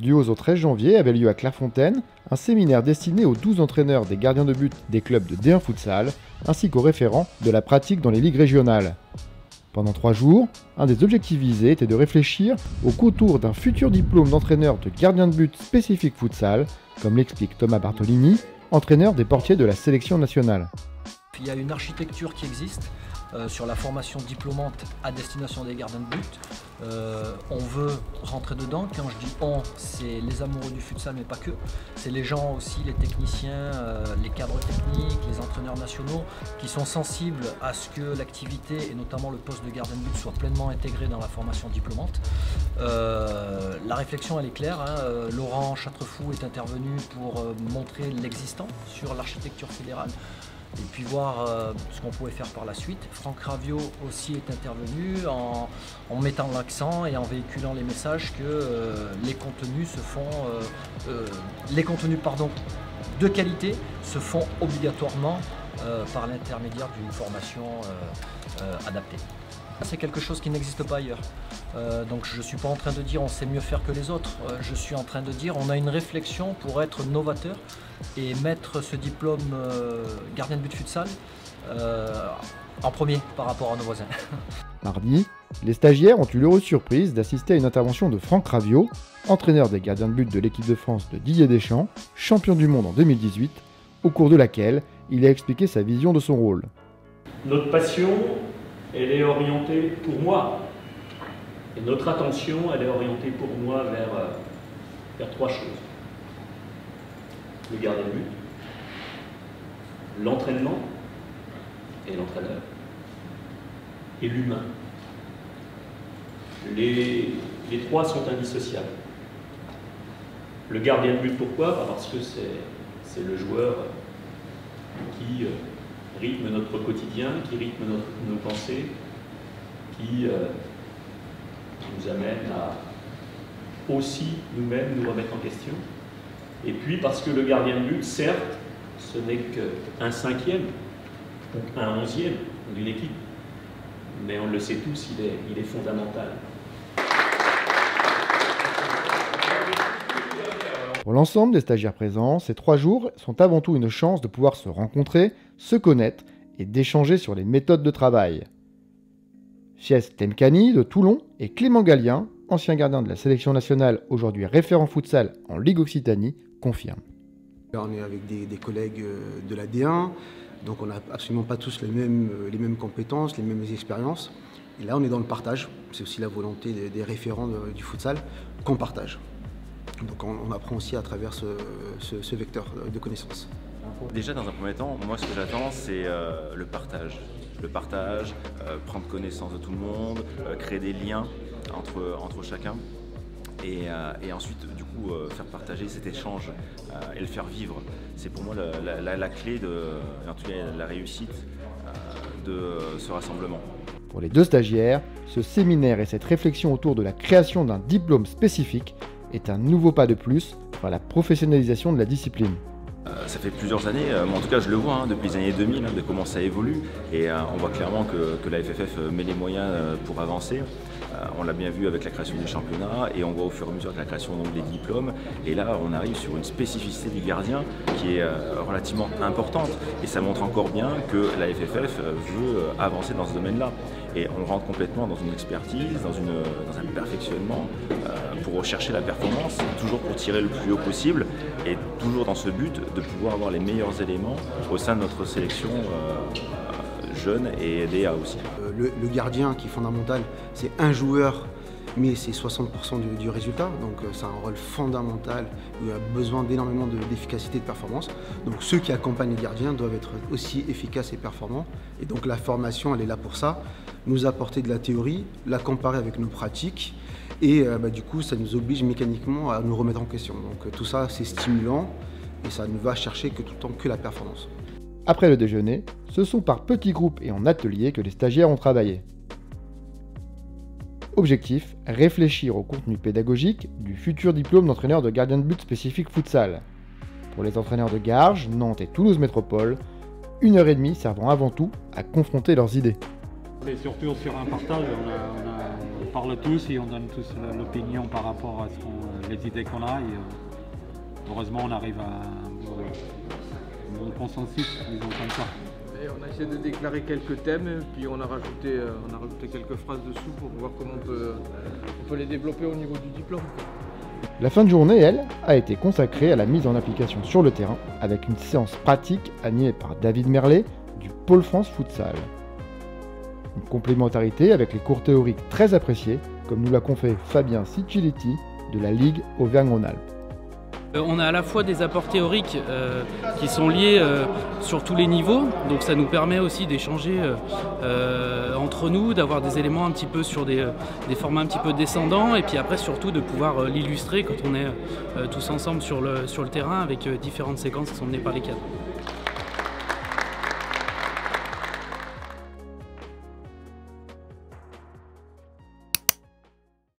Du 11 au 13 janvier avait lieu à Clairefontaine un séminaire destiné aux 12 entraîneurs des gardiens de but des clubs de D1 Futsal, ainsi qu'aux référents de la pratique dans les ligues régionales. Pendant 3 jours, un des objectifs visés était de réfléchir au contour d'un futur diplôme d'entraîneur de gardien de but spécifique futsal, comme l'explique Thomas Bartolini, entraîneur des portiers de la sélection nationale. Il y a une architecture qui existe sur la formation diplômante à destination des gardiens de but. On veut rentrer dedans. Quand je dis on, c'est les amoureux du futsal, mais pas que. C'est les gens aussi, les techniciens, les cadres techniques, les entraîneurs nationaux qui sont sensibles à ce que l'activité et notamment le poste de gardien de but soit pleinement intégré dans la formation diplômante. La réflexion elle est claire. Laurent Chatrefou est intervenu pour montrer l'existant sur l'architecture fédérale et puis voir ce qu'on pouvait faire par la suite. Franck Raviot aussi est intervenu en mettant l'accent et en véhiculant les messages que les contenus de qualité se font obligatoirement par l'intermédiaire d'une formation adaptée. C'est quelque chose qui n'existe pas ailleurs. Donc je ne suis pas en train de dire on sait mieux faire que les autres. Je suis en train de dire on a une réflexion pour être novateur et mettre ce diplôme gardien de but futsal en premier par rapport à nos voisins. Mardi, les stagiaires ont eu l'heureuse surprise d'assister à une intervention de Franck Raviot, entraîneur des gardiens de but de l'équipe de France de Didier Deschamps, champion du monde en 2018, au cours de laquelle il a expliqué sa vision de son rôle. Notre passion, elle est orientée pour moi. Et notre attention, elle est orientée pour moi vers 3 choses. Le gardien de but, l'entraînement et l'entraîneur, et l'humain. Les 3 sont indissociables. Le gardien de but, pourquoi? Parce que c'est le joueur qui rythme notre quotidien, qui rythme nos pensées, qui nous amène à aussi nous-mêmes nous remettre en question. Et puis parce que le gardien de but, certes, ce n'est qu'un 5e ou un 11e d'une équipe, mais on le sait tous, il est fondamental. Pour l'ensemble des stagiaires présents, ces 3 jours sont avant tout une chance de pouvoir se rencontrer, se connaître et d'échanger sur les méthodes de travail. Fies Temkani de Toulon et Clément Gallien, ancien gardien de la sélection nationale, aujourd'hui référent futsal en Ligue Occitanie, confirment. On est avec des collègues de la D1, donc on n'a absolument pas tous les mêmes compétences, les mêmes expériences. Et là on est dans le partage, c'est aussi la volonté des référents du futsal qu'on partage. Donc on apprend aussi à travers ce vecteur de connaissances. Déjà dans un premier temps, moi ce que j'attends c'est le partage. Le partage, prendre connaissance de tout le monde, créer des liens entre chacun et ensuite du coup faire partager cet échange et le faire vivre. C'est pour moi la clé en tout cas la réussite de ce rassemblement. Pour les 2 stagiaires, ce séminaire et cette réflexion autour de la création d'un diplôme spécifique est un nouveau pas de plus vers la professionnalisation de la discipline. Ça fait plusieurs années, mais en tout cas je le vois depuis les années 2000, de comment ça évolue et on voit clairement que la FFF met les moyens pour avancer. On l'a bien vu avec la création du championnat et on voit au fur et à mesure de la création donc, des diplômes. Et là on arrive sur une spécificité du gardien qui est relativement importante et ça montre encore bien que la FFF veut avancer dans ce domaine-là. Et on rentre complètement dans une expertise, dans un perfectionnement pour rechercher la performance, toujours pour tirer le plus haut possible et toujours dans ce but de pouvoir avoir les meilleurs éléments au sein de notre sélection jeune et DA aussi. Le gardien qui est fondamental, c'est un joueur, mais c'est 60% du résultat, donc c'est un rôle fondamental, il a besoin d'énormément d'efficacité et de performance. Donc ceux qui accompagnent les gardiens doivent être aussi efficaces et performants, et donc la formation elle est là pour ça, nous apporter de la théorie, la comparer avec nos pratiques, et du coup ça nous oblige mécaniquement à nous remettre en question. Donc tout ça c'est stimulant, et ça ne va chercher que tout le temps que la performance. Après le déjeuner, ce sont par petits groupes et en atelier que les stagiaires ont travaillé. Objectif, réfléchir au contenu pédagogique du futur diplôme d'entraîneur de gardien de but spécifique futsal. Pour les entraîneurs de Garges, Nantes et Toulouse Métropole, 1h30 servant avant tout à confronter leurs idées. C'est surtout sur un partage, on parle tous et on donne tous l'opinion par rapport à les idées qu'on a. Et heureusement, on arrive à un bon consensus, disons comme ça. Et on a essayé de déclarer quelques thèmes, puis on a rajouté quelques phrases dessous pour voir comment on peut les développer au niveau du diplôme. La fin de journée, elle, a été consacrée à la mise en application sur le terrain, avec une séance pratique animée par David Merlet du Pôle France Futsal. Une complémentarité avec les cours théoriques très appréciés, comme nous l'a confié Fabien Cicciletti de la Ligue Auvergne-Rhône-Alpes. On a à la fois des apports théoriques qui sont liés sur tous les niveaux, donc ça nous permet aussi d'échanger entre nous, d'avoir des éléments un petit peu sur des formats un petit peu descendants, et puis après surtout de pouvoir l'illustrer quand on est tous ensemble sur le terrain avec différentes séquences qui sont menées par les cadres.